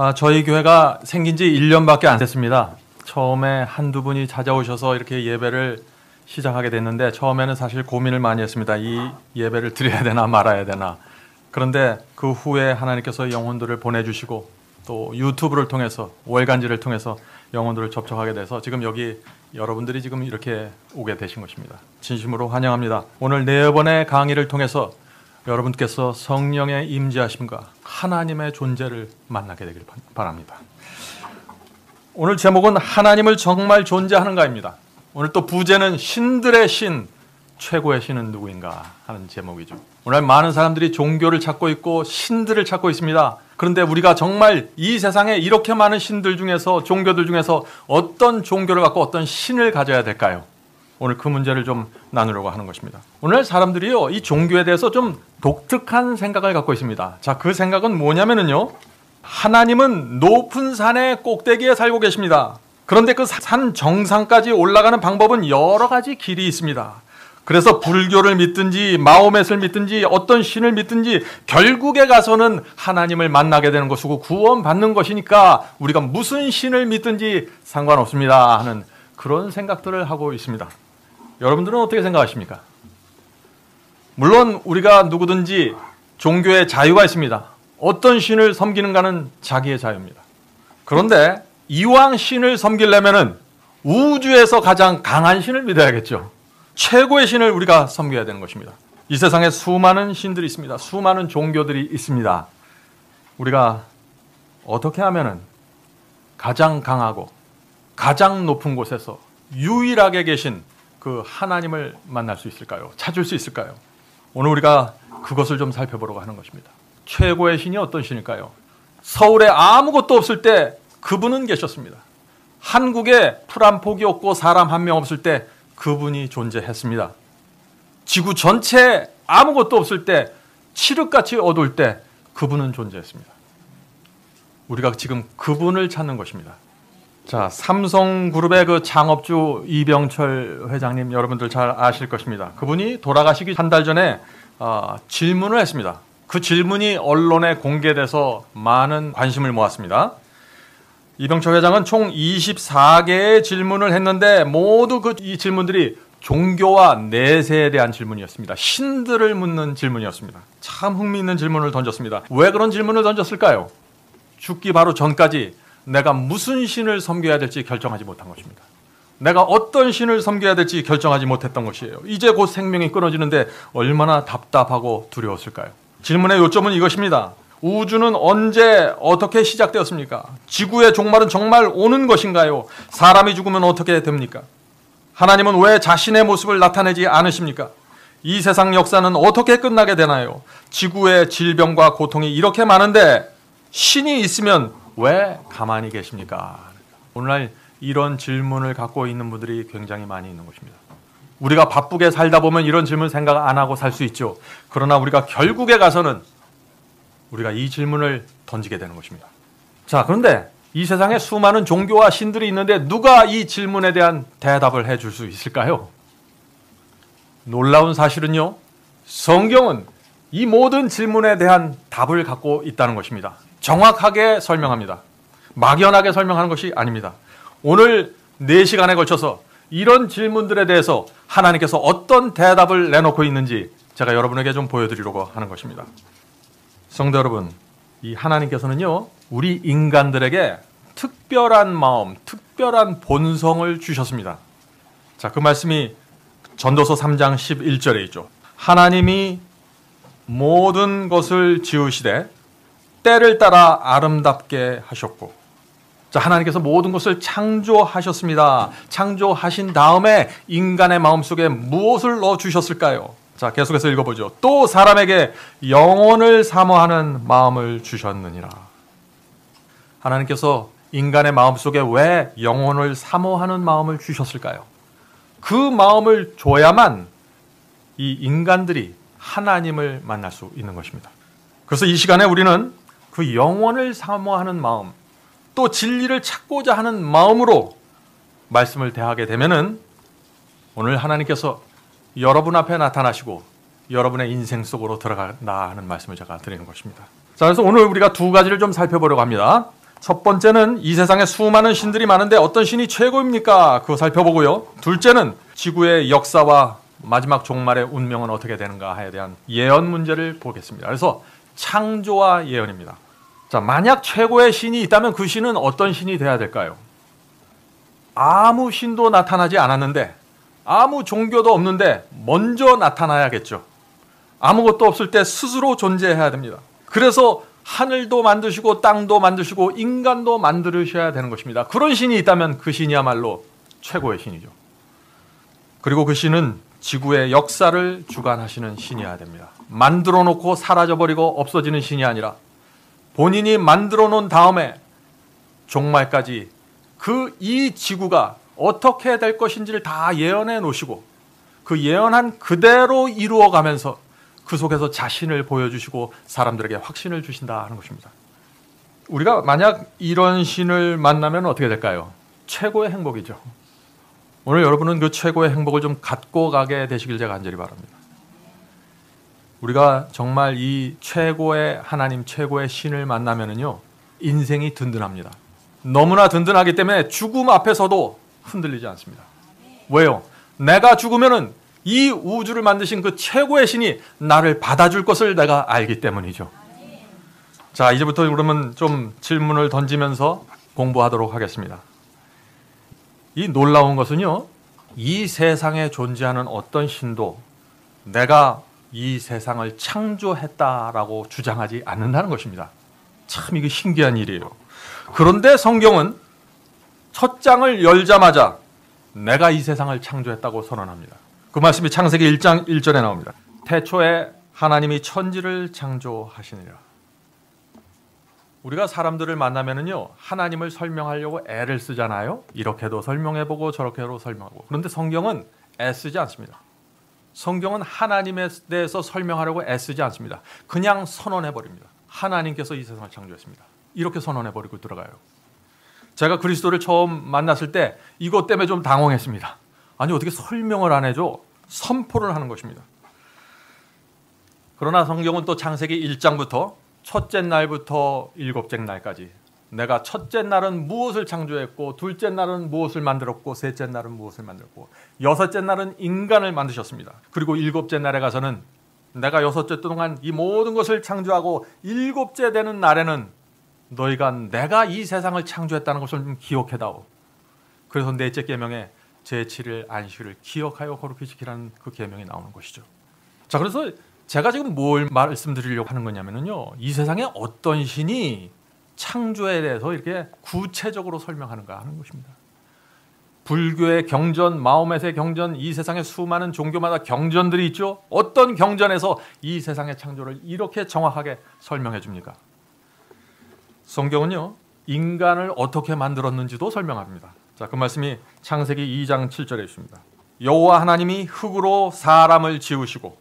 저희 교회가 생긴 지 1년밖에 안 됐습니다. 처음에 한두 분이 찾아오셔서 이렇게 예배를 시작하게 됐는데 처음에는 사실 고민을 많이 했습니다. 이 예배를 드려야 되나 말아야 되나. 그런데 그 후에 하나님께서 영혼들을 보내주시고 또 유튜브를 통해서 월간지를 통해서 영혼들을 접촉하게 돼서 지금 여기 여러분들이 지금 이렇게 오게 되신 것입니다. 진심으로 환영합니다. 오늘 4번의 강의를 통해서 여러분께서 성령의 임재하심과 하나님의 존재를 만나게 되길 바랍니다. 오늘 제목은 하나님을 정말 존재하는가입니다. 오늘 또 부제는 신들의 신, 최고의 신은 누구인가 하는 제목이죠. 오늘 많은 사람들이 종교를 찾고 있고 신들을 찾고 있습니다. 그런데 우리가 정말 이 세상에 이렇게 많은 신들 중에서 종교들 중에서 어떤 종교를 갖고 어떤 신을 가져야 될까요? 오늘 그 문제를 좀 나누려고 하는 것입니다. 오늘 사람들이요, 이 종교에 대해서 좀 독특한 생각을 갖고 있습니다. 자, 그 생각은 뭐냐면요, 하나님은 높은 산의 꼭대기에 살고 계십니다. 그런데 그 산 정상까지 올라가는 방법은 여러 가지 길이 있습니다. 그래서 불교를 믿든지 마호멧을 믿든지 어떤 신을 믿든지 결국에 가서는 하나님을 만나게 되는 것이고 구원받는 것이니까 우리가 무슨 신을 믿든지 상관없습니다 하는 그런 생각들을 하고 있습니다. 여러분들은 어떻게 생각하십니까? 물론 우리가 누구든지 종교에 자유가 있습니다. 어떤 신을 섬기는가는 자기의 자유입니다. 그런데 이왕 신을 섬기려면은 우주에서 가장 강한 신을 믿어야겠죠. 최고의 신을 우리가 섬겨야 되는 것입니다. 이 세상에 수많은 신들이 있습니다. 수많은 종교들이 있습니다. 우리가 어떻게 하면은 가장 강하고 가장 높은 곳에서 유일하게 계신 그 하나님을 만날 수 있을까요? 찾을 수 있을까요? 오늘 우리가 그것을 좀 살펴보려고 하는 것입니다. 최고의 신이 어떤 신일까요? 서울에 아무것도 없을 때 그분은 계셨습니다. 한국에 풀 한 폭이 없고 사람 한 명 없을 때 그분이 존재했습니다. 지구 전체에 아무것도 없을 때 칠흑같이 어두울 때 그분은 존재했습니다. 우리가 지금 그분을 찾는 것입니다. 자, 삼성그룹의 그 창업주 이병철 회장님 여러분들 잘 아실 것입니다. 그분이 돌아가시기 한 달 전에 질문을 했습니다. 그 질문이 언론에 공개돼서 많은 관심을 모았습니다. 이병철 회장은 총 24개의 질문을 했는데 모두 이 질문들이 종교와 내세에 대한 질문이었습니다. 신들을 묻는 질문이었습니다. 참 흥미있는 질문을 던졌습니다. 왜 그런 질문을 던졌을까요? 죽기 바로 전까지 내가 무슨 신을 섬겨야 될지 결정하지 못한 것입니다. 내가 어떤 신을 섬겨야 될지 결정하지 못했던 것이에요. 이제 곧 생명이 끊어지는데 얼마나 답답하고 두려웠을까요? 질문의 요점은 이것입니다. 우주는 언제 어떻게 시작되었습니까? 지구의 종말은 정말 오는 것인가요? 사람이 죽으면 어떻게 됩니까? 하나님은 왜 자신의 모습을 나타내지 않으십니까? 이 세상 역사는 어떻게 끝나게 되나요? 지구의 질병과 고통이 이렇게 많은데 신이 있으면 왜 가만히 계십니까? 오늘날 이런 질문을 갖고 있는 분들이 굉장히 많이 있는 것입니다. 우리가 바쁘게 살다 보면 이런 질문 생각 안 하고 살 수 있죠. 그러나 우리가 결국에 가서는 우리가 이 질문을 던지게 되는 것입니다. 자, 그런데 이 세상에 수많은 종교와 신들이 있는데 누가 이 질문에 대한 대답을 해줄 수 있을까요? 놀라운 사실은요, 성경은 이 모든 질문에 대한 답을 갖고 있다는 것입니다. 정확하게 설명합니다. 막연하게 설명하는 것이 아닙니다. 오늘 4시간에 걸쳐서 이런 질문들에 대해서 하나님께서 어떤 대답을 내놓고 있는지 제가 여러분에게 좀 보여드리려고 하는 것입니다. 성도 여러분, 이 하나님께서는요, 우리 인간들에게 특별한 마음, 특별한 본성을 주셨습니다. 자, 그 말씀이 전도서 3장 11절에 있죠. 하나님이 모든 것을 지으시되 때를 따라 아름답게 하셨고, 자, 하나님께서 모든 것을 창조하셨습니다. 창조하신 다음에 인간의 마음속에 무엇을 넣어주셨을까요? 자, 계속해서 읽어보죠. 또 사람에게 영혼을 사모하는 마음을 주셨느니라. 하나님께서 인간의 마음속에 왜 영혼을 사모하는 마음을 주셨을까요? 그 마음을 줘야만 이 인간들이 하나님을 만날 수 있는 것입니다. 그래서 이 시간에 우리는 그 영혼을 사모하는 마음, 또 진리를 찾고자 하는 마음으로 말씀을 대하게 되면은 오늘 하나님께서 여러분 앞에 나타나시고 여러분의 인생 속으로 들어간다 하는 말씀을 제가 드리는 것입니다. 자, 그래서 오늘 우리가 2가지를 좀 살펴보려고 합니다. 첫 번째는 이 세상에 수많은 신들이 많은데 어떤 신이 최고입니까? 그거 살펴보고요. 둘째는 지구의 역사와 마지막 종말의 운명은 어떻게 되는가에 대한 예언 문제를 보겠습니다. 그래서 창조와 예언입니다. 자, 만약 최고의 신이 있다면 그 신은 어떤 신이 돼야 될까요? 아무 신도 나타나지 않았는데, 아무 종교도 없는데 먼저 나타나야겠죠. 아무것도 없을 때 스스로 존재해야 됩니다. 그래서 하늘도 만드시고 땅도 만드시고 인간도 만드셔야 되는 것입니다. 그런 신이 있다면 그 신이야말로 최고의 신이죠. 그리고 그 신은 지구의 역사를 주관하시는 신이어야 됩니다. 만들어 놓고 사라져버리고 없어지는 신이 아니라 본인이 만들어 놓은 다음에 종말까지 이 지구가 어떻게 될 것인지를 다 예언해 놓으시고 그 예언한 그대로 이루어가면서 그 속에서 자신을 보여주시고 사람들에게 확신을 주신다 하는 것입니다. 우리가 만약 이런 신을 만나면 어떻게 될까요? 최고의 행복이죠. 오늘 여러분은 그 최고의 행복을 좀 갖고 가게 되시길 제가 간절히 바랍니다. 우리가 정말 이 최고의 하나님, 최고의 신을 만나면은요, 인생이 든든합니다. 너무나 든든하기 때문에 죽음 앞에서도 흔들리지 않습니다. 왜요? 내가 죽으면은 이 우주를 만드신 그 최고의 신이 나를 받아줄 것을 내가 알기 때문이죠. 자, 이제부터 그러면 좀 질문을 던지면서 공부하도록 하겠습니다. 이 놀라운 것은요, 이 세상에 존재하는 어떤 신도 내가 이 세상을 창조했다라고 주장하지 않는다는 것입니다. 참 이게 신기한 일이에요. 그런데 성경은 첫 장을 열자마자 내가 이 세상을 창조했다고 선언합니다. 그 말씀이 창세기 1장 1절에 나옵니다. 태초에 하나님이 천지를 창조하시니라. 우리가 사람들을 만나면은요, 하나님을 설명하려고 애를 쓰잖아요. 이렇게도 설명해보고 저렇게도 설명하고. 그런데 성경은 애쓰지 않습니다. 성경은 하나님에 대해서 설명하려고 애쓰지 않습니다. 그냥 선언해버립니다. 하나님께서 이 세상을 창조했습니다. 이렇게 선언해버리고 들어가요. 제가 그리스도를 처음 만났을 때 이것 때문에 좀 당황했습니다. 아니, 어떻게 설명을 안 해줘? 선포를 하는 것입니다. 그러나 성경은 또 창세기 1장부터 첫째 날부터 일곱째 날까지 내가 첫째 날은 무엇을 창조했고, 둘째 날은 무엇을 만들었고, 셋째 날은 무엇을 만들었고, 여섯째 날은 인간을 만드셨습니다. 그리고 일곱째 날에 가서는 내가 여섯째 동안 이 모든 것을 창조하고 일곱째 되는 날에는 너희가 내가 이 세상을 창조했다는 것을 좀 기억해다오. 그래서 넷째 계명에 제7일 안식일을 기억하여 거룩히 지키라는 그 계명이 나오는 것이죠. 자, 그래서 제가 지금 뭘 말씀드리려고 하는 거냐면요, 이 세상에 어떤 신이 창조에 대해서 이렇게 구체적으로 설명하는가 하는 것입니다. 불교의 경전, 마호메트의 경전, 이 세상에 수많은 종교마다 경전들이 있죠. 어떤 경전에서 이 세상의 창조를 이렇게 정확하게 설명해 줍니까? 성경은요, 인간을 어떻게 만들었는지도 설명합니다. 자, 그 말씀이 창세기 2장 7절에 있습니다. 여호와 하나님이 흙으로 사람을 지으시고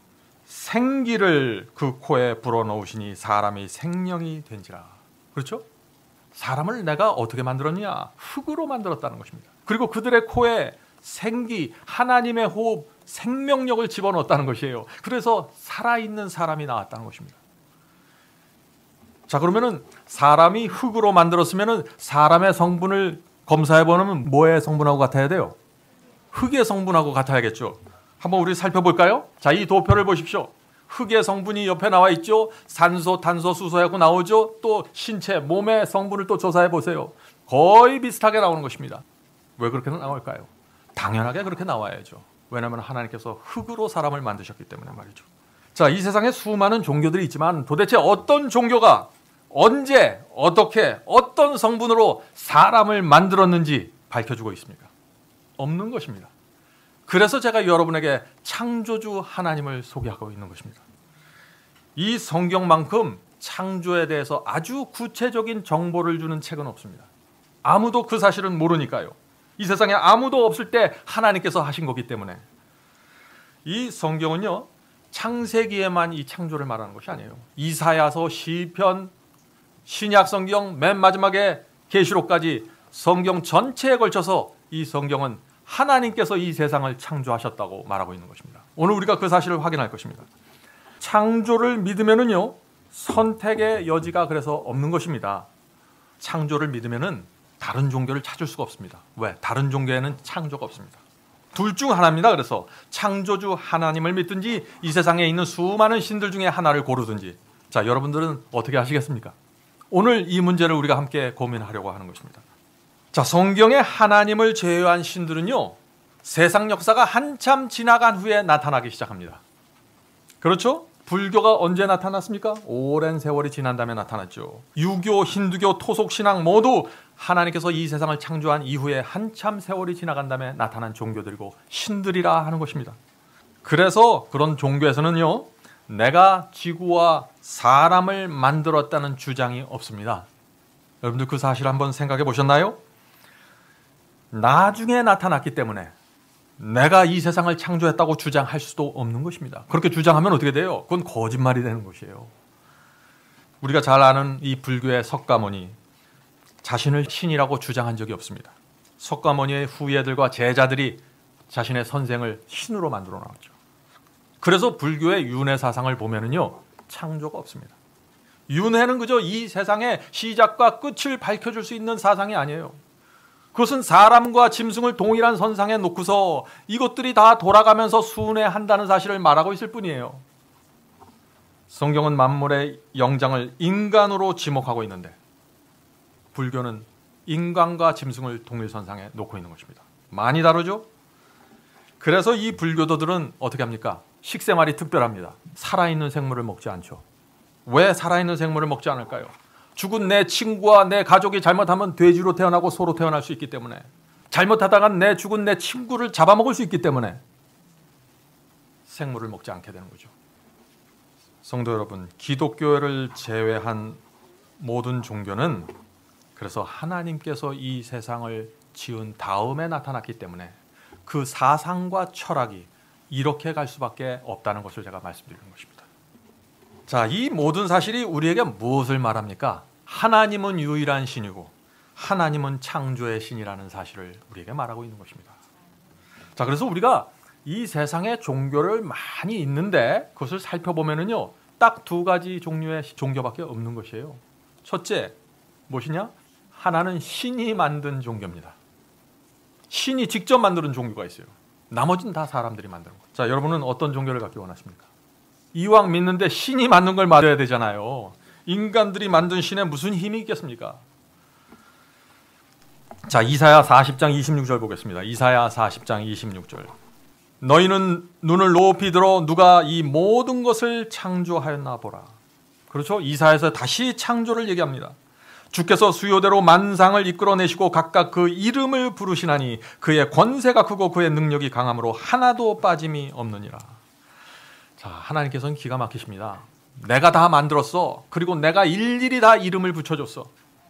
생기를 그 코에 불어넣으시니 사람이 생명이 된지라. 그렇죠? 사람을 내가 어떻게 만들었냐? 흙으로 만들었다는 것입니다. 그리고 그들의 코에 생기, 하나님의 호흡, 생명력을 집어넣었다는 것이에요. 그래서 살아있는 사람이 나왔다는 것입니다. 자, 그러면은 사람이 흙으로 만들었으면은 사람의 성분을 검사해보면 뭐의 성분하고 같아야 돼요? 흙의 성분하고 같아야겠죠. 한번 우리 살펴볼까요? 자, 이 도표를 보십시오. 흙의 성분이 옆에 나와 있죠. 산소, 탄소, 수소하고 나오죠. 또 신체, 몸의 성분을 또 조사해 보세요. 거의 비슷하게 나오는 것입니다. 왜 그렇게 나올까요? 당연하게 그렇게 나와야죠. 왜냐하면 하나님께서 흙으로 사람을 만드셨기 때문에 말이죠. 자, 이 세상에 수많은 종교들이 있지만 도대체 어떤 종교가 언제, 어떻게, 어떤 성분으로 사람을 만들었는지 밝혀주고 있습니까? 없는 것입니다. 그래서 제가 여러분에게 창조주 하나님을 소개하고 있는 것입니다. 이 성경만큼 창조에 대해서 아주 구체적인 정보를 주는 책은 없습니다. 아무도 그 사실은 모르니까요. 이 세상에 아무도 없을 때 하나님께서 하신 거기 때문에. 이 성경은요, 창세기에만 이 창조를 말하는 것이 아니에요. 이사야서, 시편, 신약 성경, 맨 마지막에 계시록까지 성경 전체에 걸쳐서 이 성경은 하나님께서 이 세상을 창조하셨다고 말하고 있는 것입니다. 오늘 우리가 그 사실을 확인할 것입니다. 창조를 믿으면은요, 선택의 여지가 그래서 없는 것입니다. 창조를 믿으면은 다른 종교를 찾을 수가 없습니다. 왜? 다른 종교에는 창조가 없습니다. 둘 중 하나입니다. 그래서 창조주 하나님을 믿든지 이 세상에 있는 수많은 신들 중에 하나를 고르든지. 자, 여러분들은 어떻게 하시겠습니까? 오늘 이 문제를 우리가 함께 고민하려고 하는 것입니다. 자, 성경에 하나님을 제외한 신들은요, 세상 역사가 한참 지나간 후에 나타나기 시작합니다. 그렇죠? 불교가 언제 나타났습니까? 오랜 세월이 지난 다음에 나타났죠. 유교, 힌두교, 토속신앙 모두 하나님께서 이 세상을 창조한 이후에 한참 세월이 지나간 다음에 나타난 종교들이고 신들이라 하는 것입니다. 그래서 그런 종교에서는요, 내가 지구와 사람을 만들었다는 주장이 없습니다. 여러분들 그 사실 한번 생각해 보셨나요? 나중에 나타났기 때문에 내가 이 세상을 창조했다고 주장할 수도 없는 것입니다. 그렇게 주장하면 어떻게 돼요? 그건 거짓말이 되는 것이에요. 우리가 잘 아는 이 불교의 석가모니, 자신을 신이라고 주장한 적이 없습니다. 석가모니의 후예들과 제자들이 자신의 선생을 신으로 만들어 나왔죠. 그래서 불교의 윤회 사상을 보면은요, 창조가 없습니다. 윤회는 그저 이 세상의 시작과 끝을 밝혀줄 수 있는 사상이 아니에요. 그것은 사람과 짐승을 동일한 선상에 놓고서 이것들이 다 돌아가면서 순회한다는 사실을 말하고 있을 뿐이에요. 성경은 만물의 영장을 인간으로 지목하고 있는데 불교는 인간과 짐승을 동일 선상에 놓고 있는 것입니다. 많이 다르죠? 그래서 이 불교도들은 어떻게 합니까? 식생활이 특별합니다. 살아있는 생물을 먹지 않죠. 왜 살아있는 생물을 먹지 않을까요? 죽은 내 친구와 내 가족이 잘못하면 돼지로 태어나고 소로 태어날 수 있기 때문에, 잘못하다가 죽은 내 친구를 잡아먹을 수 있기 때문에 생물을 먹지 않게 되는 거죠. 성도 여러분, 기독교를 제외한 모든 종교는 그래서 하나님께서 이 세상을 지은 다음에 나타났기 때문에 그 사상과 철학이 이렇게 갈 수밖에 없다는 것을 제가 말씀드리는 것입니다. 자, 이 모든 사실이 우리에게 무엇을 말합니까? 하나님은 유일한 신이고 하나님은 창조의 신이라는 사실을 우리에게 말하고 있는 것입니다. 자, 그래서 우리가 이 세상에 종교를 많이 있는데 그것을 살펴보면은요, 딱 두 가지 종류의 종교밖에 없는 것이에요. 첫째, 무엇이냐? 하나는 신이 만든 종교입니다. 신이 직접 만드는 종교가 있어요. 나머지는 다 사람들이 만드는 거예요. 자, 여러분은 어떤 종교를 갖기 원하십니까? 이왕 믿는데 신이 만든 걸 믿어야 되잖아요. 인간들이 만든 신에 무슨 힘이 있겠습니까? 자, 이사야 40장 26절 보겠습니다. 이사야 40장 26절. 너희는 눈을 높이 들어 누가 이 모든 것을 창조하였나 보라. 그렇죠? 이사야에서 다시 창조를 얘기합니다. 주께서 수요대로 만상을 이끌어내시고 각각 그 이름을 부르시나니 그의 권세가 크고 그의 능력이 강함으로 하나도 빠짐이 없느니라. 자, 하나님께서는 기가 막히십니다. 내가 다 만들었어. 그리고 내가 일일이 다 이름을 붙여줬어.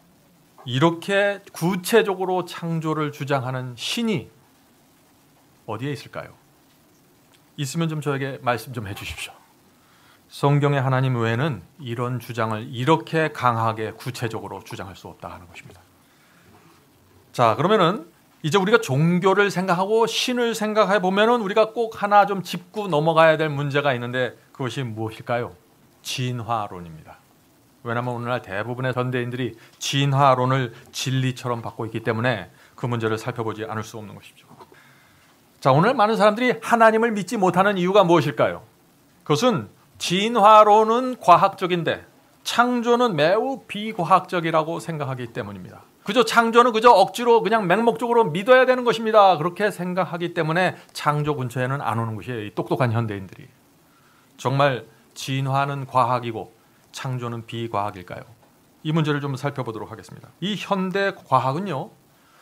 이렇게 구체적으로 창조를 주장하는 신이 어디에 있을까요? 있으면 좀 저에게 말씀 좀 해주십시오. 성경의 하나님 외에는 이런 주장을 이렇게 강하게 구체적으로 주장할 수 없다 하는 것입니다. 자, 그러면은 이제 우리가 종교를 생각하고 신을 생각해 보면은 우리가 꼭 하나 좀 짚고 넘어가야 될 문제가 있는데 그것이 무엇일까요? 진화론입니다. 왜냐하면 오늘날 대부분의 현대인들이 진화론을 진리처럼 받고 있기 때문에 그 문제를 살펴보지 않을 수 없는 것이죠. 자, 오늘 많은 사람들이 하나님을 믿지 못하는 이유가 무엇일까요? 그것은 진화론은 과학적인데 창조는 매우 비과학적이라고 생각하기 때문입니다. 창조는 그저 억지로 그냥 맹목적으로 믿어야 되는 것입니다. 그렇게 생각하기 때문에 창조 근처에는 안 오는 것이에요. 이 똑똑한 현대인들이. 정말 진화는 과학이고 창조는 비과학일까요? 이 문제를 좀 살펴보도록 하겠습니다. 이 현대 과학은요,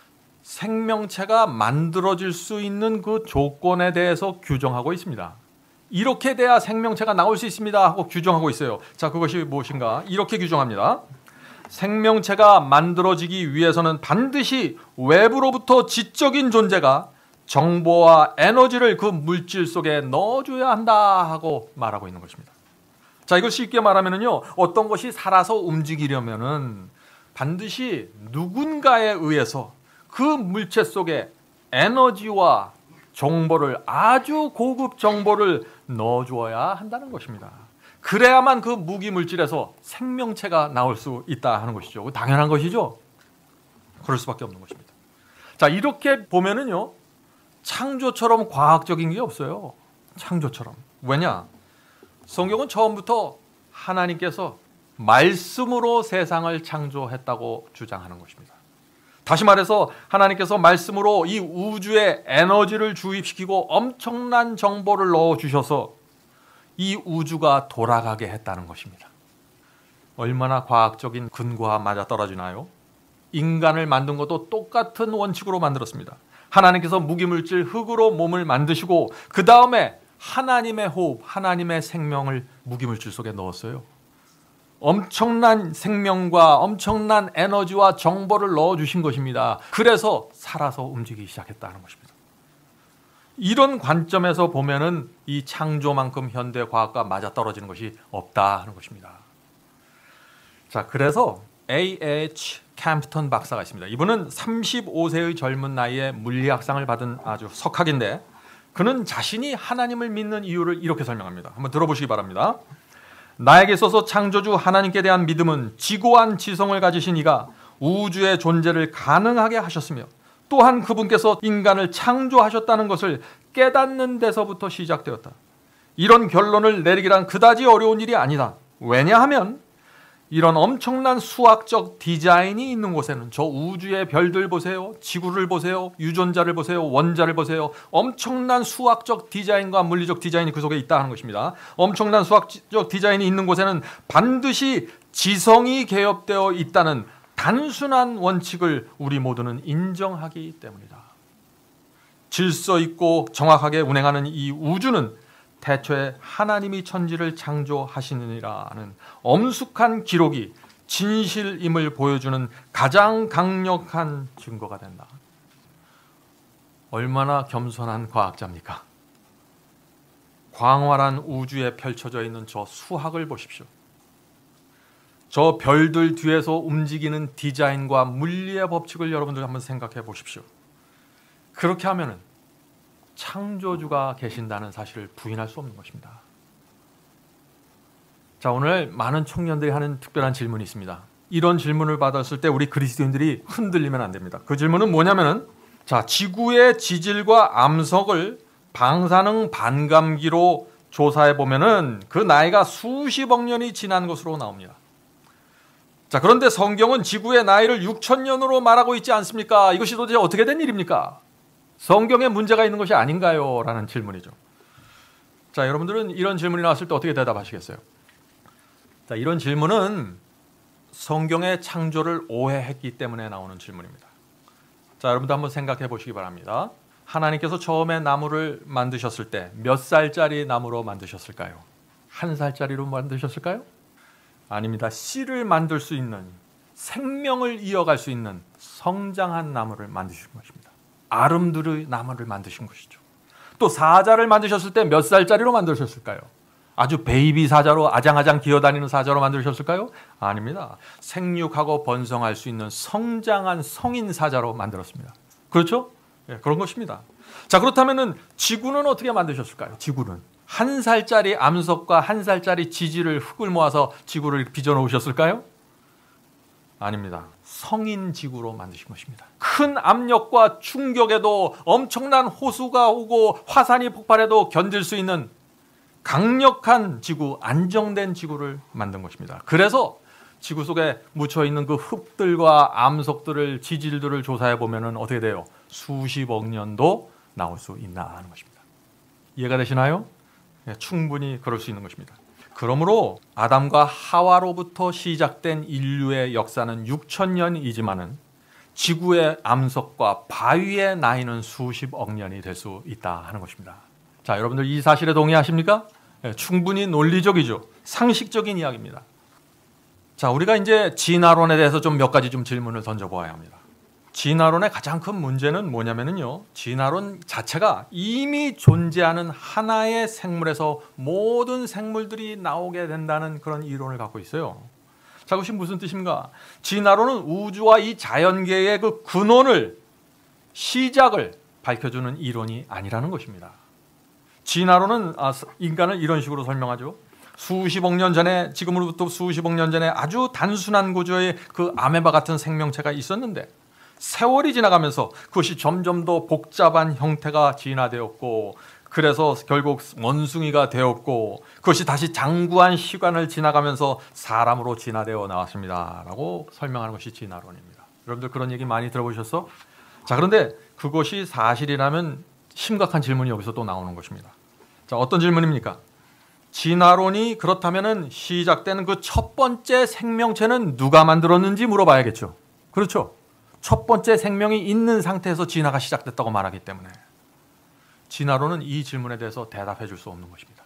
생명체가 만들어질 수 있는 그 조건에 대해서 규정하고 있습니다. 이렇게 돼야 생명체가 나올 수 있습니다 하고 규정하고 있어요. 자, 그것이 무엇인가? 이렇게 규정합니다. 생명체가 만들어지기 위해서는 반드시 외부로부터 지적인 존재가 정보와 에너지를 그 물질 속에 넣어줘야 한다 하고 말하고 있는 것입니다. 자, 이걸 쉽게 말하면은요, 어떤 것이 살아서 움직이려면은 반드시 누군가에 의해서 그 물체 속에 에너지와 정보를, 아주 고급 정보를 넣어주어야 한다는 것입니다. 그래야만 그 무기물질에서 생명체가 나올 수 있다 하는 것이죠. 당연한 것이죠. 그럴 수밖에 없는 것입니다. 자, 이렇게 보면은요, 창조처럼 과학적인 게 없어요. 창조처럼. 왜냐? 성경은 처음부터 하나님께서 말씀으로 세상을 창조했다고 주장하는 것입니다. 다시 말해서 하나님께서 말씀으로 이 우주에 에너지를 주입시키고 엄청난 정보를 넣어주셔서 이 우주가 돌아가게 했다는 것입니다. 얼마나 과학적인 근거와 맞아떨어지나요? 인간을 만든 것도 똑같은 원칙으로 만들었습니다. 하나님께서 무기물질 흙으로 몸을 만드시고 그 다음에 하나님의 호흡, 하나님의 생명을 무기물질 속에 넣었어요. 엄청난 생명과 엄청난 에너지와 정보를 넣어주신 것입니다. 그래서 살아서 움직이기 시작했다는 것입니다. 이런 관점에서 보면은 이 창조만큼 현대 과학과 맞아떨어지는 것이 없다 하는 것입니다. 자, 그래서 A.H. 캠프턴 박사가 있습니다. 이분은 35세의 젊은 나이에 물리학상을 받은 아주 석학인데 그는 자신이 하나님을 믿는 이유를 이렇게 설명합니다. 한번 들어보시기 바랍니다. 나에게 있어서 창조주 하나님께 대한 믿음은 지고한 지성을 가지신 이가 우주의 존재를 가능하게 하셨으며 또한 그분께서 인간을 창조하셨다는 것을 깨닫는 데서부터 시작되었다. 이런 결론을 내리기란 그다지 어려운 일이 아니다. 왜냐하면 이런 엄청난 수학적 디자인이 있는 곳에는 저 우주의 별들 보세요. 지구를 보세요. 유전자를 보세요. 원자를 보세요. 엄청난 수학적 디자인과 물리적 디자인이 그 속에 있다 하는 것입니다. 엄청난 수학적 디자인이 있는 곳에는 반드시 지성이 개입되어 있다는 단순한 원칙을 우리 모두는 인정하기 때문이다. 질서 있고 정확하게 운행하는 이 우주는 태초에 하나님이 천지를 창조하시느니라는 엄숙한 기록이 진실임을 보여주는 가장 강력한 증거가 된다. 얼마나 겸손한 과학자입니까? 광활한 우주에 펼쳐져 있는 저 수학을 보십시오. 저 별들 뒤에서 움직이는 디자인과 물리의 법칙을 여러분들 한번 생각해 보십시오. 그렇게 하면은 창조주가 계신다는 사실을 부인할 수 없는 것입니다. 자, 오늘 많은 청년들이 하는 특별한 질문이 있습니다. 이런 질문을 받았을 때 우리 그리스도인들이 흔들리면 안 됩니다. 그 질문은 뭐냐면은, 자, 지구의 지질과 암석을 방사능 반감기로 조사해 보면은 그 나이가 수십억 년이 지난 것으로 나옵니다. 자, 그런데 성경은 지구의 나이를 6,000년으로 말하고 있지 않습니까? 이것이 도대체 어떻게 된 일입니까? 성경에 문제가 있는 것이 아닌가요? 라는 질문이죠. 자, 여러분들은 이런 질문이 나왔을 때 어떻게 대답하시겠어요? 자, 이런 질문은 성경의 창조를 오해했기 때문에 나오는 질문입니다. 자, 여러분도 한번 생각해 보시기 바랍니다. 하나님께서 처음에 나무를 만드셨을 때 몇 살짜리 나무로 만드셨을까요? 1살짜리로 만드셨을까요? 아닙니다. 씨를 만들 수 있는, 생명을 이어갈 수 있는 성장한 나무를 만드신 것입니다. 아름드리 나무를 만드신 것이죠. 또 사자를 만드셨을 때 몇 살짜리로 만드셨을까요? 아주 베이비 사자로 아장아장 기어다니는 사자로 만드셨을까요? 아닙니다. 생육하고 번성할 수 있는 성장한 성인 사자로 만들었습니다. 그렇죠? 네, 그런 것입니다. 자, 그렇다면 지구는 어떻게 만드셨을까요? 지구는 1살짜리 암석과 1살짜리 지질을 흙을 모아서 지구를 빚어 놓으셨을까요? 아닙니다. 성인 지구로 만드신 것입니다. 큰 압력과 충격에도 엄청난 호수가 오고 화산이 폭발해도 견딜 수 있는 강력한 지구, 안정된 지구를 만든 것입니다. 그래서 지구 속에 묻혀있는 그 흙들과 암석들을, 지질들을 조사해 보면 어떻게 돼요? 수십억 년도 나올 수 있나 하는 것입니다. 이해가 되시나요? 네, 충분히 그럴 수 있는 것입니다. 그러므로 아담과 하와로부터 시작된 인류의 역사는 6,000년이지만은 지구의 암석과 바위의 나이는 수십억 년이 될 수 있다 하는 것입니다. 자, 여러분들 이 사실에 동의하십니까? 네, 충분히 논리적이죠. 상식적인 이야기입니다. 자, 우리가 이제 진화론에 대해서 좀 몇 가지 질문을 던져보아야 합니다. 진화론의 가장 큰 문제는 뭐냐면요, 진화론 자체가 이미 존재하는 하나의 생물에서 모든 생물들이 나오게 된다는 그런 이론을 갖고 있어요. 자, 그것이 무슨 뜻입니까? 진화론은 우주와 이 자연계의 그 근원을, 시작을 밝혀주는 이론이 아니라는 것입니다. 진화론은 인간을 이런 식으로 설명하죠. 수십억 년 전에, 지금으로부터 수십억 년 전에 아주 단순한 구조의 그 아메바 같은 생명체가 있었는데 세월이 지나가면서 그것이 점점 더 복잡한 형태가 진화되었고, 그래서 결국 원숭이가 되었고, 그것이 다시 장구한 시간을 지나가면서 사람으로 진화되어 나왔습니다 라고 설명하는 것이 진화론입니다. 여러분들 그런 얘기 많이 들어보셨어? 자, 그런데 그것이 사실이라면 심각한 질문이 여기서 또 나오는 것입니다. 자, 어떤 질문입니까? 진화론이 그렇다면 시작된 그 첫 번째 생명체는 누가 만들었는지 물어봐야겠죠. 그렇죠? 첫 번째 생명이 있는 상태에서 진화가 시작됐다고 말하기 때문에 진화론은 이 질문에 대해서 대답해 줄 수 없는 것입니다.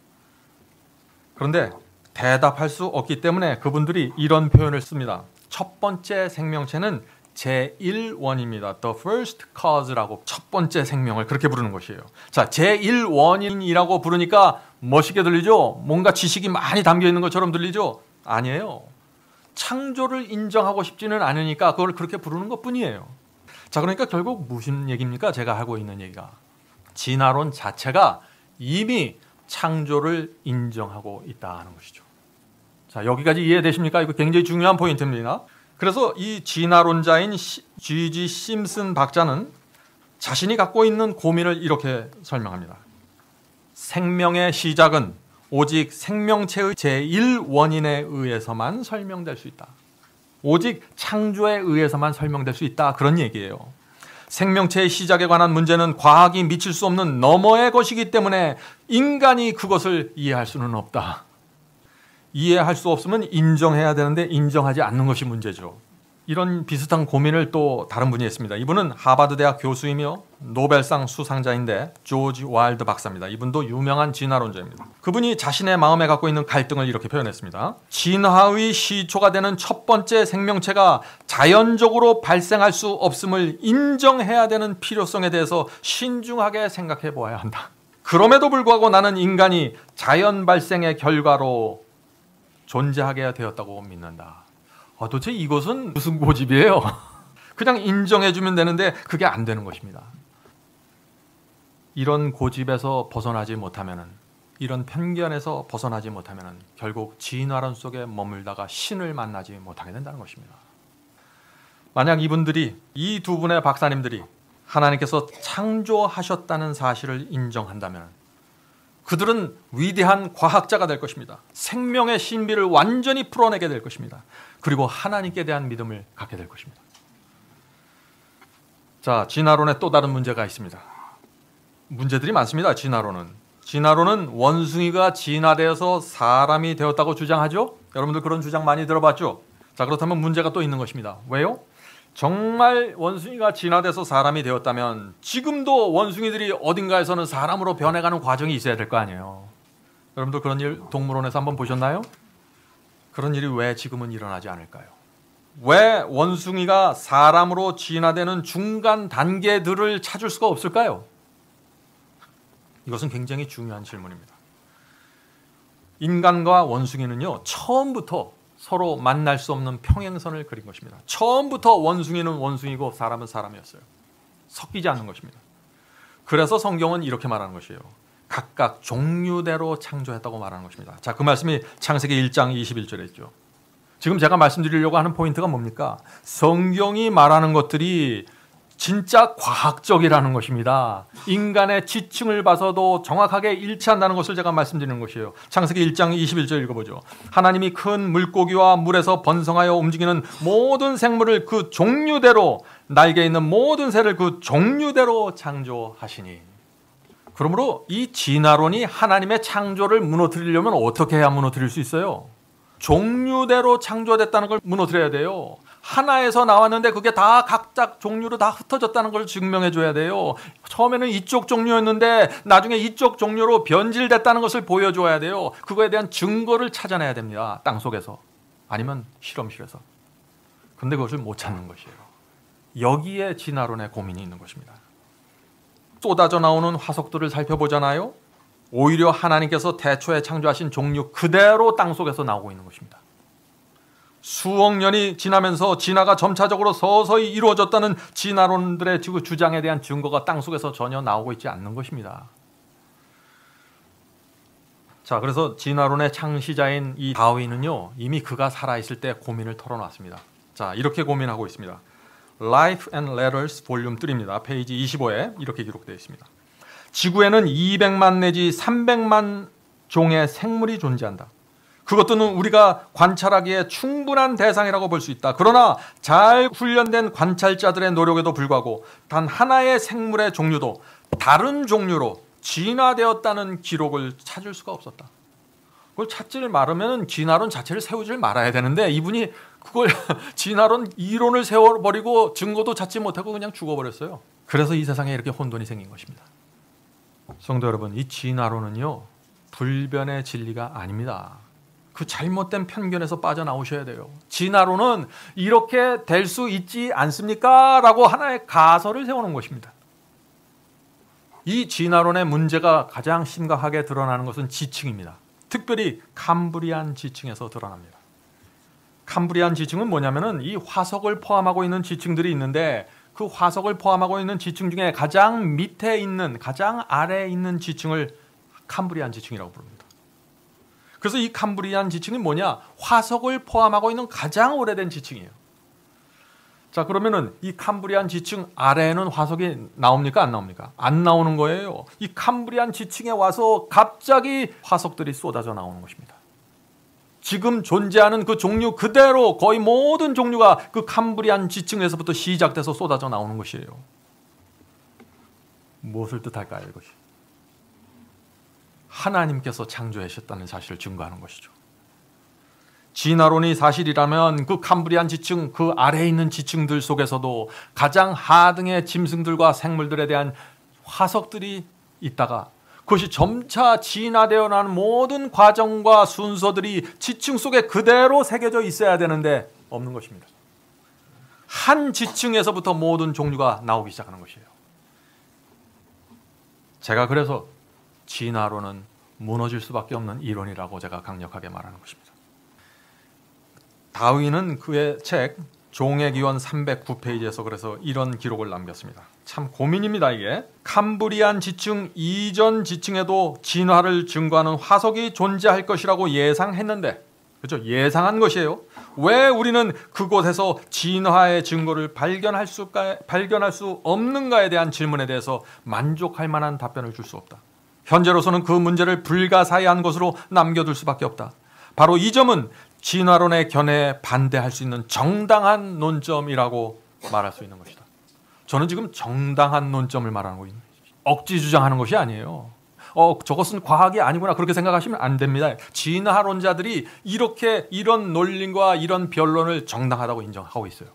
그런데 대답할 수 없기 때문에 그분들이 이런 표현을 씁니다. 첫 번째 생명체는 제1원입니다. The first cause라고 첫 번째 생명을 그렇게 부르는 것이에요. 자, 제1원인이라고 부르니까 멋있게 들리죠? 뭔가 지식이 많이 담겨 있는 것처럼 들리죠? 아니에요. 창조를 인정하고 싶지는 않으니까 그걸 그렇게 부르는 것뿐이에요. 자, 그러니까 결국 무슨 얘기입니까? 제가 하고 있는 얘기가. 진화론 자체가 이미 창조를 인정하고 있다는 것이죠. 자, 여기까지 이해되십니까? 이거 굉장히 중요한 포인트입니다. 그래서 이 진화론자인 G.G. 심슨 박사는 자신이 갖고 있는 고민을 이렇게 설명합니다. 생명의 시작은 오직 생명체의 제1원인에 의해서만 설명될 수 있다. 오직 창조에 의해서만 설명될 수 있다. 그런 얘기예요. 생명체의 시작에 관한 문제는 과학이 미칠 수 없는 너머의 것이기 때문에 인간이 그것을 이해할 수는 없다. 이해할 수 없으면 인정해야 되는데 인정하지 않는 것이 문제죠. 이런 비슷한 고민을 또 다른 분이 했습니다. 이분은 하버드 대학 교수이며 노벨상 수상자인데 조지 와일드 박사입니다. 이분도 유명한 진화론자입니다. 그분이 자신의 마음에 갖고 있는 갈등을 이렇게 표현했습니다. 진화의 시초가 되는 첫 번째 생명체가 자연적으로 발생할 수 없음을 인정해야 되는 필요성에 대해서 신중하게 생각해 보아야 한다. 그럼에도 불구하고 나는 인간이 자연 발생의 결과로 존재하게 되었다고 믿는다. 도대체 이것은 무슨 고집이에요? 그냥 인정해주면 되는데 그게 안 되는 것입니다. 이런 고집에서 벗어나지 못하면은, 이런 편견에서 벗어나지 못하면은 결국 진화론 속에 머물다가 신을 만나지 못하게 된다는 것입니다. 만약 이분들이, 이 두 분의 박사님들이 하나님께서 창조하셨다는 사실을 인정한다면 그들은 위대한 과학자가 될 것입니다. 생명의 신비를 완전히 풀어내게 될 것입니다. 그리고 하나님께 대한 믿음을 갖게 될 것입니다. 자, 진화론에 또 다른 문제가 있습니다. 문제들이 많습니다. 진화론은 원숭이가 진화되어서 사람이 되었다고 주장하죠? 여러분들 그런 주장 많이 들어봤죠? 자, 그렇다면 문제가 또 있는 것입니다. 왜요? 정말 원숭이가 진화돼서 사람이 되었다면 지금도 원숭이들이 어딘가에서는 사람으로 변해가는 과정이 있어야 될 거 아니에요. 여러분들 그런 일 동물원에서 한번 보셨나요? 그런 일이 왜 지금은 일어나지 않을까요? 왜 원숭이가 사람으로 진화되는 중간 단계들을 찾을 수가 없을까요? 이것은 굉장히 중요한 질문입니다. 인간과 원숭이는요, 처음부터 서로 만날 수 없는 평행선을 그린 것입니다. 처음부터 원숭이는 원숭이고 사람은 사람이었어요. 섞이지 않는 것입니다. 그래서 성경은 이렇게 말하는 것이에요. 각각 종류대로 창조했다고 말하는 것입니다. 자, 그 말씀이 창세기 1장 21절에 있죠. 지금 제가 말씀드리려고 하는 포인트가 뭡니까? 성경이 말하는 것들이 진짜 과학적이라는 것입니다. 인간의 지층을 봐서도 정확하게 일치한다는 것을 제가 말씀드리는 것이에요. 창세기 1장 21절 읽어보죠. 하나님이 큰 물고기와 물에서 번성하여 움직이는 모든 생물을 그 종류대로, 날개 있는 모든 새를 그 종류대로 창조하시니. 그러므로 이 진화론이 하나님의 창조를 무너뜨리려면 어떻게 해야 무너뜨릴 수 있어요? 종류대로 창조됐다는 걸 무너뜨려야 돼요. 하나에서 나왔는데 그게 다 각자 종류로 다 흩어졌다는 걸 증명해 줘야 돼요. 처음에는 이쪽 종류였는데 나중에 이쪽 종류로 변질됐다는 것을 보여줘야 돼요. 그거에 대한 증거를 찾아내야 됩니다. 땅속에서 아니면 실험실에서. 그런데 그것을 못 찾는 것이에요. 여기에 진화론의 고민이 있는 것입니다. 쏟아져 나오는 화석들을 살펴보잖아요. 오히려 하나님께서 태초에 창조하신 종류 그대로 땅속에서 나오고 있는 것입니다. 수억 년이 지나면서 진화가 점차적으로 서서히 이루어졌다는 진화론들의 주장에 대한 증거가 땅속에서 전혀 나오고 있지 않는 것입니다. 자, 그래서 진화론의 창시자인 이 다윈은요, 이미 그가 살아있을 때 고민을 털어놨습니다. 자, 이렇게 고민하고 있습니다. Life and Letters 볼륨 3입니다. 페이지 25에 이렇게 기록되어 있습니다. 지구에는 200만 내지 300만 종의 생물이 존재한다. 그것들은 우리가 관찰하기에 충분한 대상이라고 볼 수 있다. 그러나 잘 훈련된 관찰자들의 노력에도 불구하고 단 하나의 생물의 종류도 다른 종류로 진화되었다는 기록을 찾을 수가 없었다. 그걸 찾지를 말으면 진화론 자체를 세우질 말아야 되는데 이분이 그걸 진화론 이론을 세워버리고 증거도 찾지 못하고 그냥 죽어버렸어요. 그래서 이 세상에 이렇게 혼돈이 생긴 것입니다. 성도 여러분, 이 진화론은요, 불변의 진리가 아닙니다. 그 잘못된 편견에서 빠져나오셔야 돼요. 진화론은 이렇게 될 수 있지 않습니까? 라고 하나의 가설을 세우는 것입니다. 이 진화론의 문제가 가장 심각하게 드러나는 것은 지층입니다. 특별히 캄브리안 지층에서 드러납니다. 캄브리안 지층은 뭐냐면은 이 화석을 포함하고 있는 지층들이 있는데 그 화석을 포함하고 있는 지층 중에 가장 밑에 있는, 가장 아래에 있는 지층을 캄브리안 지층이라고 부릅니다. 그래서 이 캄브리안 지층이 뭐냐? 화석을 포함하고 있는 가장 오래된 지층이에요. 자, 그러면은 이 캄브리안 지층 아래에는 화석이 나옵니까? 안 나옵니까? 안 나오는 거예요. 이 캄브리안 지층에 와서 갑자기 화석들이 쏟아져 나오는 것입니다. 지금 존재하는 그 종류 그대로 거의 모든 종류가 그 캄브리안 지층에서부터 시작돼서 쏟아져 나오는 것이에요. 무엇을 뜻할까요, 이것이? 하나님께서 창조하셨다는 사실을 증거하는 것이죠. 진화론이 사실이라면 그 캄브리안 지층, 그 아래에 있는 지층들 속에서도 가장 하등의 짐승들과 생물들에 대한 화석들이 있다가 그것이 점차 진화되어 나는 모든 과정과 순서들이 지층 속에 그대로 새겨져 있어야 되는데 없는 것입니다. 한 지층에서부터 모든 종류가 나오기 시작하는 것이에요. 제가 그래서 진화론은 무너질 수밖에 없는 이론이라고 제가 강력하게 말하는 것입니다. 다윈은 그의 책 종의 기원 309페이지에서 그래서 이런 기록을 남겼습니다. 참 고민입니다, 이게. 캄브리안 지층 이전 지층에도 진화를 증거하는 화석이 존재할 것이라고 예상했는데, 그렇죠? 예상한 것이에요. 왜 우리는 그곳에서 진화의 증거를 발견할 수 없는가에 대한 질문에 대해서 만족할 만한 답변을 줄 수 없다. 현재로서는 그 문제를 불가사의한 것으로 남겨둘 수밖에 없다. 바로 이 점은 진화론의 견해에 반대할 수 있는 정당한 논점이라고 말할 수 있는 것이다. 저는 지금 정당한 논점을 말하는 거예요. 억지 주장하는 것이 아니에요. 저것은 과학이 아니구나 그렇게 생각하시면 안 됩니다. 진화론자들이 이런 논리와 이런 변론을 정당하다고 인정하고 있어요.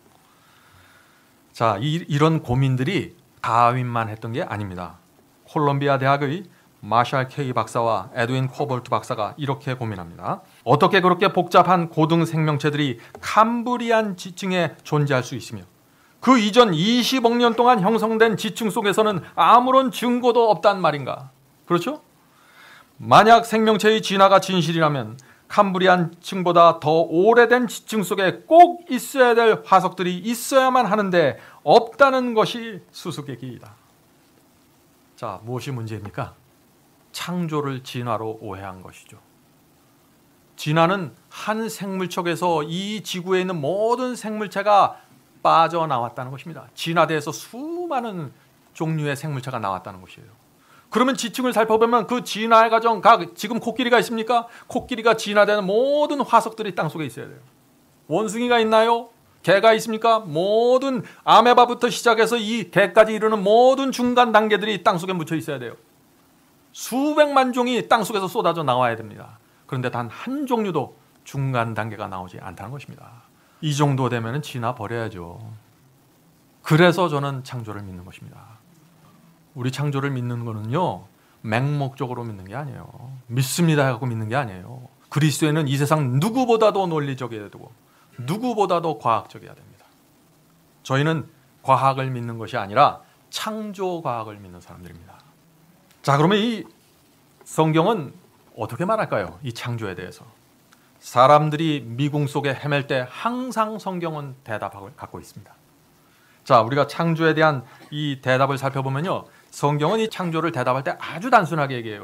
자, 이런 고민들이 다윈만 했던 게 아닙니다. 콜롬비아 대학의 마샬 K 박사와 에드윈 코볼트 박사가 이렇게 고민합니다. 어떻게 그렇게 복잡한 고등 생명체들이 캄브리안 지층에 존재할 수 있으며 그 이전 20억 년 동안 형성된 지층 속에서는 아무런 증거도 없단 말인가? 그렇죠? 만약 생명체의 진화가 진실이라면 캄브리안 층보다 더 오래된 지층 속에 꼭 있어야 될 화석들이 있어야만 하는데 없다는 것이 수수께끼이다. 자, 무엇이 문제입니까? 창조를 진화로 오해한 것이죠. 진화는 한 생물척에서 이 지구에 있는 모든 생물체가 빠져나왔다는 것입니다. 진화돼서 수많은 종류의 생물체가 나왔다는 것이에요. 그러면 지층을 살펴보면 그 진화의 과정, 지금 코끼리가 있습니까? 코끼리가 진화되는 모든 화석들이 땅속에 있어야 돼요. 원숭이가 있나요? 개가 있습니까? 모든 아메바부터 시작해서 이 개까지 이르는 모든 중간 단계들이 땅속에 묻혀 있어야 돼요. 수백만 종이 땅속에서 쏟아져 나와야 됩니다. 그런데 단 한 종류도 중간 단계가 나오지 않다는 것입니다. 이 정도 되면 진화 버려야죠. 그래서 저는 창조를 믿는 것입니다. 우리 창조를 믿는 거는요, 맹목적으로 믿는 게 아니에요. 믿습니다 해갖고 믿는 게 아니에요. 그리스도인은 이 세상 누구보다도 논리적이어야 되고 누구보다도 과학적이어야 됩니다. 저희는 과학을 믿는 것이 아니라 창조 과학을 믿는 사람들입니다. 자, 그러면 이 성경은 어떻게 말할까요? 이 창조에 대해서. 사람들이 미궁 속에 헤맬 때 항상 성경은 대답을 갖고 있습니다. 자, 우리가 창조에 대한 이 대답을 살펴보면요, 성경은 이 창조를 대답할 때 아주 단순하게 얘기해요.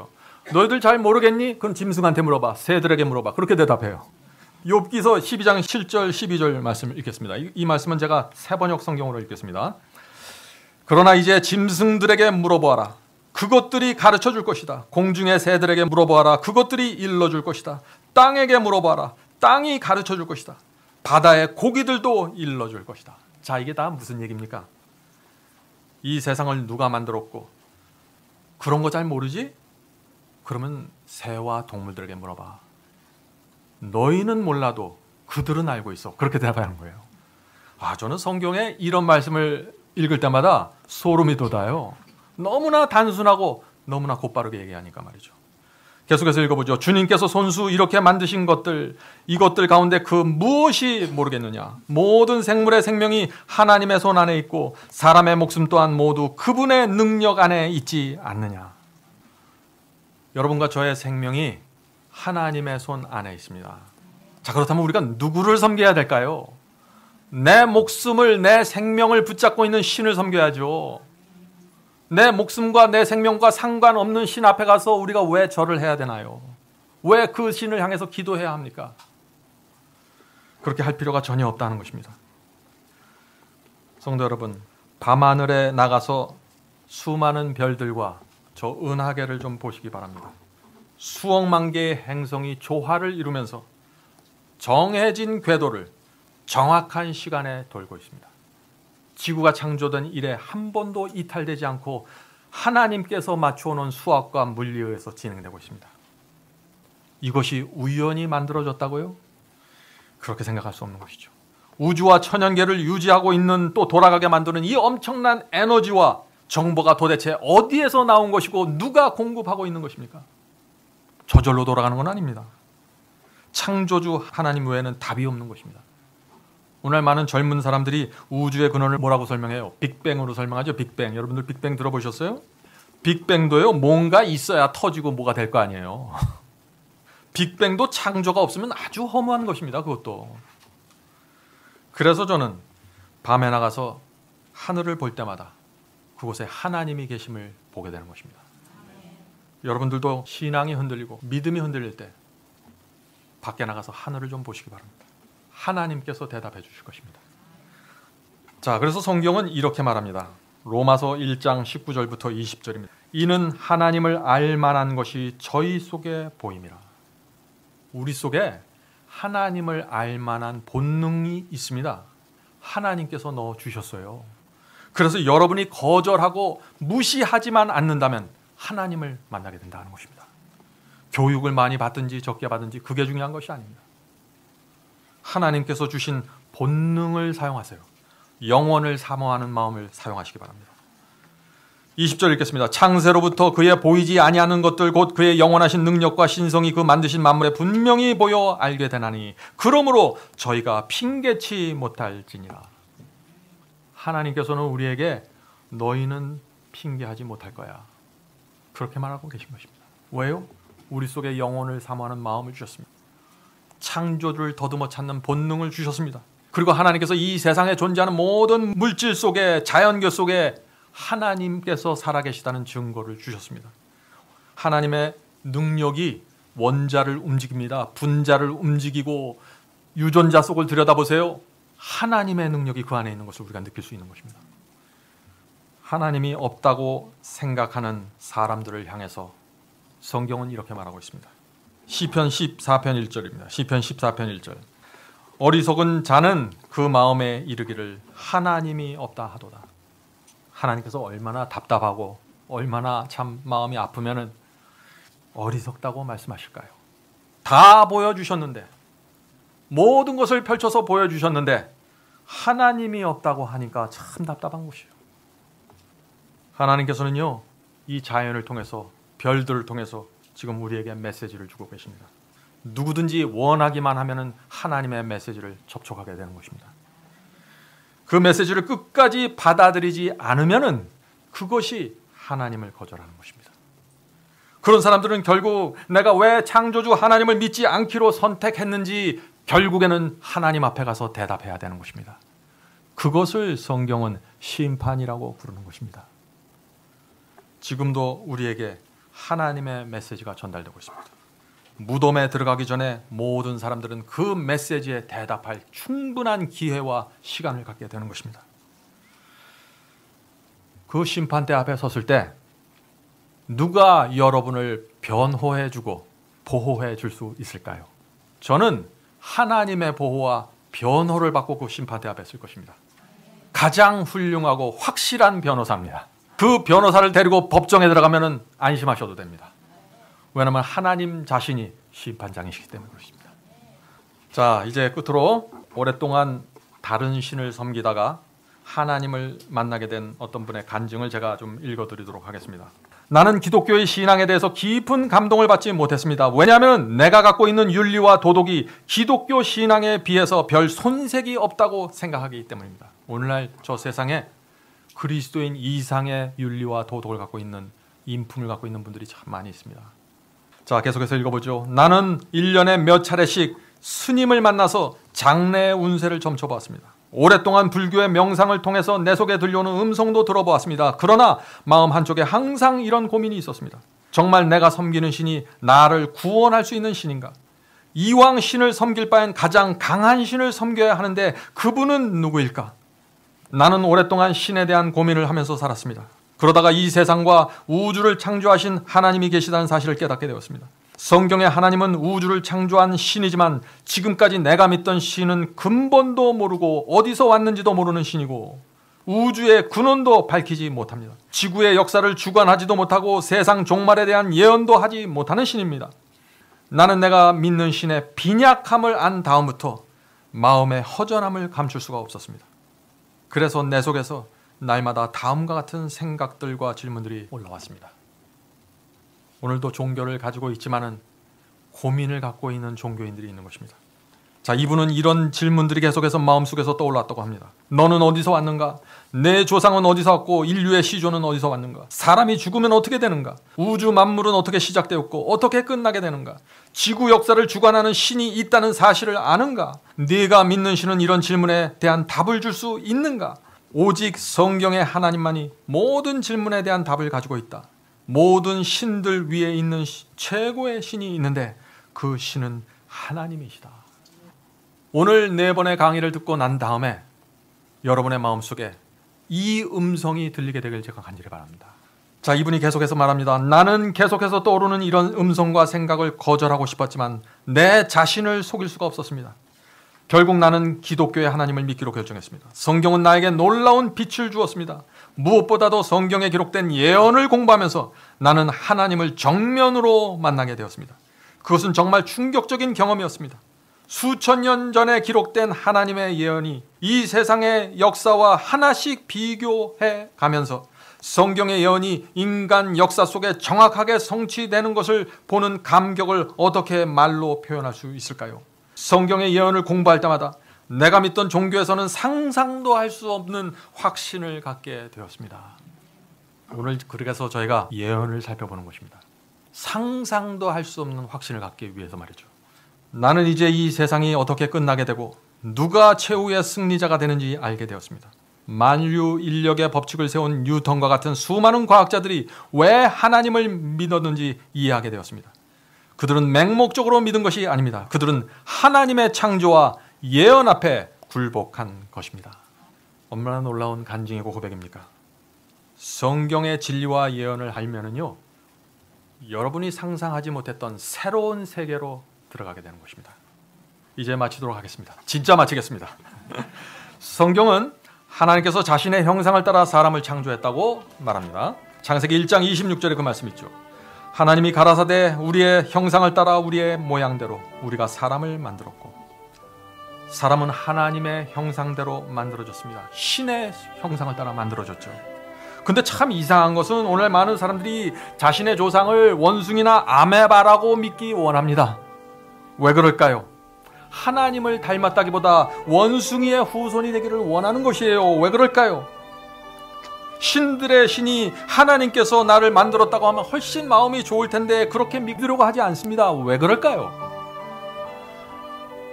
너희들 잘 모르겠니? 그럼 짐승한테 물어봐. 새들에게 물어봐. 그렇게 대답해요. 욥기서 12장 7절 12절 말씀을 읽겠습니다. 이 말씀은 제가 새번역 성경으로 읽겠습니다. 그러나 이제 짐승들에게 물어보아라. 그것들이 가르쳐 줄 것이다. 공중의 새들에게 물어보아라. 그것들이 일러줄 것이다. 땅에게 물어보아라. 땅이 가르쳐 줄 것이다. 바다의 고기들도 일러줄 것이다. 자, 이게 다 무슨 얘기입니까? 이 세상을 누가 만들었고 그런 거 잘 모르지? 그러면 새와 동물들에게 물어봐. 너희는 몰라도 그들은 알고 있어. 그렇게 대답하는 거예요. 저는 성경에 이런 말씀을 읽을 때마다 소름이 돋아요. 너무나 단순하고 너무나 곧바르게 얘기하니까 말이죠. 계속해서 읽어보죠. 주님께서 손수 이렇게 만드신 것들, 이것들 가운데 그 무엇이 모르겠느냐? 모든 생물의 생명이 하나님의 손 안에 있고 사람의 목숨 또한 모두 그분의 능력 안에 있지 않느냐? 여러분과 저의 생명이 하나님의 손 안에 있습니다. 자, 그렇다면 우리가 누구를 섬겨야 될까요? 내 목숨을, 내 생명을 붙잡고 있는 신을 섬겨야죠. 내 목숨과 내 생명과 상관없는 신 앞에 가서 우리가 왜 절을 해야 되나요? 왜 그 신을 향해서 기도해야 합니까? 그렇게 할 필요가 전혀 없다는 것입니다. 성도 여러분, 밤하늘에 나가서 수많은 별들과 저 은하계를 좀 보시기 바랍니다. 수억만 개의 행성이 조화를 이루면서 정해진 궤도를 정확한 시간에 돌고 있습니다. 지구가 창조된 이래 한 번도 이탈되지 않고 하나님께서 맞춰놓은 수학과 물리에 의해서 진행되고 있습니다. 이것이 우연히 만들어졌다고요? 그렇게 생각할 수 없는 것이죠. 우주와 천연계를 유지하고 있는, 또 돌아가게 만드는 이 엄청난 에너지와 정보가 도대체 어디에서 나온 것이고 누가 공급하고 있는 것입니까? 저절로 돌아가는 건 아닙니다. 창조주 하나님 외에는 답이 없는 것입니다. 오늘 많은 젊은 사람들이 우주의 근원을 뭐라고 설명해요? 빅뱅으로 설명하죠. 빅뱅. 여러분들 빅뱅 들어보셨어요? 빅뱅도요, 뭔가 있어야 터지고 뭐가 될 거 아니에요. 빅뱅도 창조가 없으면 아주 허무한 것입니다. 그것도. 그래서 저는 밤에 나가서 하늘을 볼 때마다 그곳에 하나님이 계심을 보게 되는 것입니다. 여러분들도 신앙이 흔들리고 믿음이 흔들릴 때 밖에 나가서 하늘을 좀 보시기 바랍니다. 하나님께서 대답해 주실 것입니다. 자, 그래서 성경은 이렇게 말합니다. 로마서 1장 19절부터 20절입니다. 이는 하나님을 알 만한 것이 저희 속에 보임이라. 우리 속에 하나님을 알 만한 본능이 있습니다. 하나님께서 넣어 주셨어요. 그래서 여러분이 거절하고 무시하지만 않는다면 하나님을 만나게 된다는 것입니다. 교육을 많이 받든지 적게 받든지 그게 중요한 것이 아닙니다. 하나님께서 주신 본능을 사용하세요. 영원을 사모하는 마음을 사용하시기 바랍니다. 20절 읽겠습니다. 창세로부터 그의 보이지 아니하는 것들 곧 그의 영원하신 능력과 신성이 그 만드신 만물에 분명히 보여 알게 되나니 그러므로 저희가 핑계치 못할지니라. 하나님께서는 우리에게 너희는 핑계하지 못할 거야, 그렇게 말하고 계신 것입니다. 왜요? 우리 속에 영혼을 사모하는 마음을 주셨습니다. 창조주를 더듬어 찾는 본능을 주셨습니다. 그리고 하나님께서 이 세상에 존재하는 모든 물질 속에, 자연계 속에 하나님께서 살아계시다는 증거를 주셨습니다. 하나님의 능력이 원자를 움직입니다. 분자를 움직이고 유전자 속을 들여다보세요. 하나님의 능력이 그 안에 있는 것을 우리가 느낄 수 있는 것입니다. 하나님이 없다고 생각하는 사람들을 향해서 성경은 이렇게 말하고 있습니다. 시편 14편 1절입니다. 시편 14편 1절. 어리석은 자는 그 마음에 이르기를 하나님이 없다 하도다. 하나님께서 얼마나 답답하고 얼마나 참 마음이 아프면은 어리석다고 말씀하실까요? 다 보여주셨는데, 모든 것을 펼쳐서 보여주셨는데 하나님이 없다고 하니까 참 답답한 것이에요. 하나님께서는요, 이 자연을 통해서, 별들을 통해서 지금 우리에게 메시지를 주고 계십니다. 누구든지 원하기만 하면은 하나님의 메시지를 접촉하게 되는 것입니다. 그 메시지를 끝까지 받아들이지 않으면은 그것이 하나님을 거절하는 것입니다. 그런 사람들은 결국 내가 왜 창조주 하나님을 믿지 않기로 선택했는지 결국에는 하나님 앞에 가서 대답해야 되는 것입니다. 그것을 성경은 심판이라고 부르는 것입니다. 지금도 우리에게 하나님의 메시지가 전달되고 있습니다. 무덤에 들어가기 전에 모든 사람들은 그 메시지에 대답할 충분한 기회와 시간을 갖게 되는 것입니다. 그 심판대 앞에 섰을 때 누가 여러분을 변호해주고 보호해 줄 수 있을까요? 저는 하나님의 보호와 변호를 받고 그 심판대 앞에 설 것입니다. 가장 훌륭하고 확실한 변호사입니다. 그 변호사를 데리고 법정에 들어가면 안심하셔도 됩니다. 왜냐하면 하나님 자신이 심판장이시기 때문에 그렇습니다. 자, 이제 끝으로 오랫동안 다른 신을 섬기다가 하나님을 만나게 된 어떤 분의 간증을 제가 좀 읽어드리도록 하겠습니다. 나는 기독교의 신앙에 대해서 깊은 감동을 받지 못했습니다. 왜냐하면 내가 갖고 있는 윤리와 도덕이 기독교 신앙에 비해서 별 손색이 없다고 생각하기 때문입니다. 오늘날 저 세상에 그리스도인 이상의 윤리와 도덕을 갖고 있는 인품을 갖고 있는 분들이 참 많이 있습니다. 자, 계속해서 읽어보죠. 나는 1년에 몇 차례씩 스님을 만나서 장래의 운세를 점쳐보았습니다. 오랫동안 불교의 명상을 통해서 내 속에 들려오는 음성도 들어보았습니다. 그러나 마음 한쪽에 항상 이런 고민이 있었습니다. 정말 내가 섬기는 신이 나를 구원할 수 있는 신인가? 이왕 신을 섬길 바엔 가장 강한 신을 섬겨야 하는데 그분은 누구일까? 나는 오랫동안 신에 대한 고민을 하면서 살았습니다. 그러다가 이 세상과 우주를 창조하신 하나님이 계시다는 사실을 깨닫게 되었습니다. 성경의 하나님은 우주를 창조한 신이지만 지금까지 내가 믿던 신은 근본도 모르고 어디서 왔는지도 모르는 신이고 우주의 근원도 밝히지 못합니다. 지구의 역사를 주관하지도 못하고 세상 종말에 대한 예언도 하지 못하는 신입니다. 나는 내가 믿는 신의 빈약함을 안 다음부터 마음의 허전함을 감출 수가 없었습니다. 그래서 내 속에서 날마다 다음과 같은 생각들과 질문들이 올라왔습니다. 오늘도 종교를 가지고 있지만은 고민을 갖고 있는 종교인들이 있는 것입니다. 자, 이분은 이런 질문들이 계속해서 마음속에서 떠올랐다고 합니다. 너는 어디서 왔는가? 내 조상은 어디서 왔고 인류의 시조는 어디서 왔는가? 사람이 죽으면 어떻게 되는가? 우주 만물은 어떻게 시작되었고 어떻게 끝나게 되는가? 지구 역사를 주관하는 신이 있다는 사실을 아는가? 네가 믿는 신은 이런 질문에 대한 답을 줄 수 있는가? 오직 성경의 하나님만이 모든 질문에 대한 답을 가지고 있다. 모든 신들 위에 있는 최고의 신이 있는데 그 신은 하나님이시다. 오늘 4번의 강의를 듣고 난 다음에 여러분의 마음속에 이 음성이 들리게 되길 제가 간절히 바랍니다. 자, 이분이 계속해서 말합니다. 나는 계속해서 떠오르는 이런 음성과 생각을 거절하고 싶었지만 내 자신을 속일 수가 없었습니다. 결국 나는 기독교의 하나님을 믿기로 결정했습니다. 성경은 나에게 놀라운 빛을 주었습니다. 무엇보다도 성경에 기록된 예언을 공부하면서 나는 하나님을 정면으로 만나게 되었습니다. 그것은 정말 충격적인 경험이었습니다. 수천 년 전에 기록된 하나님의 예언이 이 세상의 역사와 하나씩 비교해 가면서 성경의 예언이 인간 역사 속에 정확하게 성취되는 것을 보는 감격을 어떻게 말로 표현할 수 있을까요? 성경의 예언을 공부할 때마다 내가 믿던 종교에서는 상상도 할 수 없는 확신을 갖게 되었습니다. 오늘 그래서 저희가 예언을 살펴보는 것입니다. 상상도 할 수 없는 확신을 갖기 위해서 말이죠. 나는 이제 이 세상이 어떻게 끝나게 되고 누가 최후의 승리자가 되는지 알게 되었습니다. 만유 인력의 법칙을 세운 뉴턴과 같은 수많은 과학자들이 왜 하나님을 믿었는지 이해하게 되었습니다. 그들은 맹목적으로 믿은 것이 아닙니다. 그들은 하나님의 창조와 예언 앞에 굴복한 것입니다. 얼마나 놀라운 간증이고 고백입니까? 성경의 진리와 예언을 알면은요, 여러분이 상상하지 못했던 새로운 세계로 들어가게 되는 것입니다. 이제 마치도록 하겠습니다. 진짜 마치겠습니다. 성경은 하나님께서 자신의 형상을 따라 사람을 창조했다고 말합니다. 창세기 1장 26절에 그 말씀 있죠. 하나님이 가라사대 우리의 형상을 따라 우리의 모양대로 우리가 사람을 만들었고, 사람은 하나님의 형상대로 만들어졌습니다. 신의 형상을 따라 만들어졌죠. 근데 참 이상한 것은 오늘 많은 사람들이 자신의 조상을 원숭이나 아메바라고 믿기 원합니다. 왜 그럴까요? 하나님을 닮았다기보다 원숭이의 후손이 되기를 원하는 것이에요. 왜 그럴까요? 신들의 신이 하나님께서 나를 만들었다고 하면 훨씬 마음이 좋을 텐데 그렇게 믿으려고 하지 않습니다. 왜 그럴까요?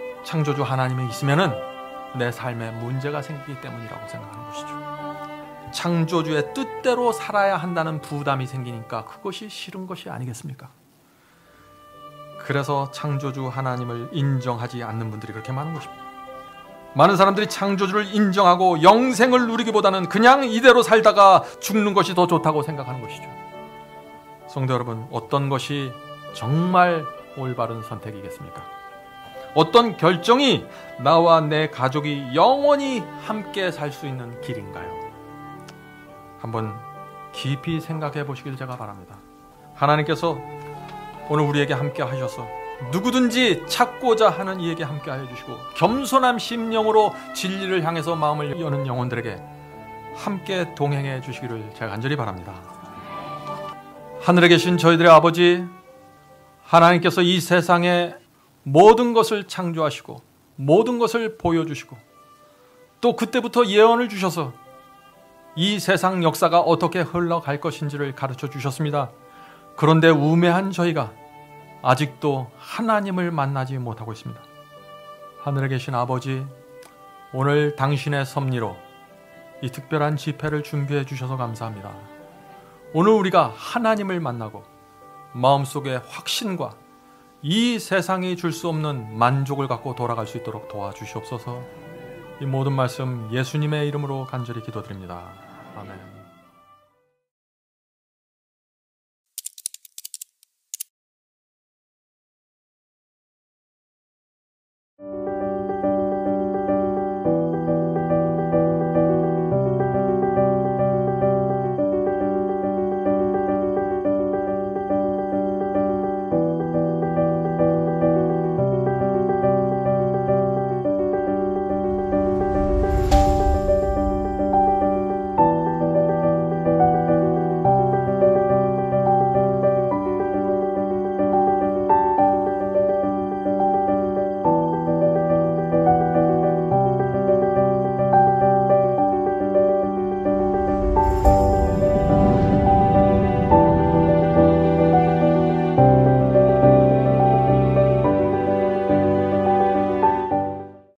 창조주 하나님이 있으면은 내 삶에 문제가 생기기 때문이라고 생각하는 것이죠. 창조주의 뜻대로 살아야 한다는 부담이 생기니까 그것이 싫은 것이 아니겠습니까? 그래서 창조주 하나님을 인정하지 않는 분들이 그렇게 많은 것입니다. 많은 사람들이 창조주를 인정하고 영생을 누리기보다는 그냥 이대로 살다가 죽는 것이 더 좋다고 생각하는 것이죠. 성도 여러분, 어떤 것이 정말 올바른 선택이겠습니까? 어떤 결정이 나와 내 가족이 영원히 함께 살 수 있는 길인가요? 한번 깊이 생각해 보시길 제가 바랍니다. 하나님께서 오늘 우리에게 함께 하셔서 누구든지 찾고자 하는 이에게 함께 하여 주시고 겸손한 심령으로 진리를 향해서 마음을 여는 영혼들에게 함께 동행해 주시기를 제가 간절히 바랍니다. 하늘에 계신 저희들의 아버지, 하나님께서 이 세상에 모든 것을 창조하시고 모든 것을 보여주시고 또 그때부터 예언을 주셔서 이 세상 역사가 어떻게 흘러갈 것인지를 가르쳐 주셨습니다. 그런데 우매한 저희가 아직도 하나님을 만나지 못하고 있습니다. 하늘에 계신 아버지, 오늘 당신의 섭리로 이 특별한 집회를 준비해 주셔서 감사합니다. 오늘 우리가 하나님을 만나고 마음속에 확신과 이 세상이 줄 수 없는 만족을 갖고 돌아갈 수 있도록 도와주시옵소서. 이 모든 말씀 예수님의 이름으로 간절히 기도드립니다. 아멘.